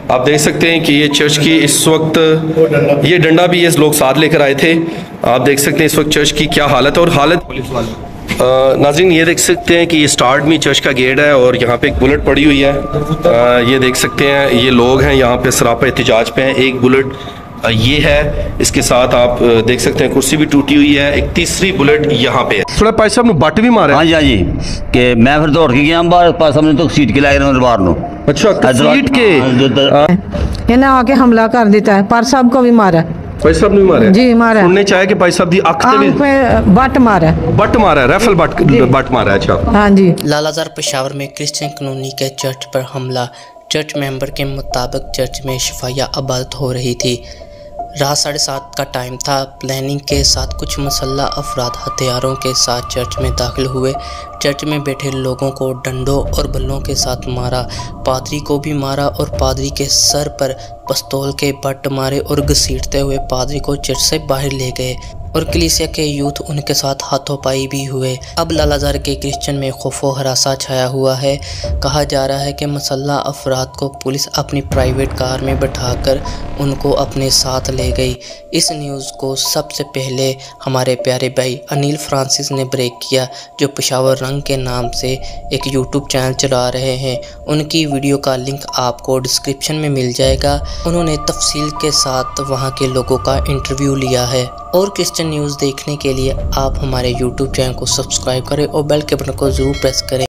आप देख सकते हैं कि ये चर्च की इस वक्त ये डंडा भी ये लोग साथ लेकर आए थे। आप देख सकते हैं इस वक्त चर्च की क्या हालत है और हालत नाज़रीन ये देख सकते हैं कि ये स्टार्ट में चर्च का गेट है और यहाँ पे एक बुलेट पड़ी हुई है। ये देख सकते हैं ये लोग हैं यहाँ पे सरापा एहतिजाज पे हैं। एक बुलेट ये है, इसके साथ आप देख सकते हैं कुर्सी भी टूटी हुई है। एक तीसरी बुलेट यहाँ पे है। थोड़ा भाई साहब ने बट भी मारा। हाँ जी हाँ जी कि मैं फिर दौड़ के गया बाहर पास हमने तो सीट के लाए दरबार नो। अच्छा सीट के इन्हें आके हमला कर देता है। पर साहब को भी मारा। भाई साहब ने मारा जी मारा। सुनने चाहे कि भाई साहब दी आंख पे बट मारा। बट मारा है, राइफल बट मारा है। अच्छा हाँ जी। लालाजार पेशावर में क्रिश्चियन कॉलोनी के चर्च पर हमला। चर्च मेंबर के मुताबिक चर्च में शफाया इबादत हो रही थी। रात 7:30 का टाइम था। प्लानिंग के साथ कुछ मुसल्ला अफराद हथियारों के साथ चर्च में दाखिल हुए। चर्च में बैठे लोगों को डंडों और बल्लों के साथ मारा। पादरी को भी मारा और पादरी के सर पर पिस्तौल के बट मारे और घसीटते हुए पादरी को चर्च से बाहर ले गए और कलीसिया के यूथ उनके साथ हाथोपाई भी हुए। अब लालाजार के क्रिश्चियन में खौफो हरासा छाया हुआ है। कहा जा रहा है कि मुसल्ला अफराद को पुलिस अपनी प्राइवेट कार में बैठाकर उनको अपने साथ ले गई। इस न्यूज़ को सबसे पहले हमारे प्यारे भाई अनिल फ्रांसिस ने ब्रेक किया, जो पेशावर रंग के नाम से एक यूट्यूब चैनल चला रहे हैं। उनकी वीडियो का लिंक आपको डिस्क्रिप्शन में मिल जाएगा। उन्होंने तफसील के साथ वहाँ के लोगों का इंटरव्यू लिया है। और क्रिश्चियन न्यूज़ देखने के लिए आप हमारे यूट्यूब चैनल को सब्सक्राइब करें और बेल के बटन को ज़रूर प्रेस करें।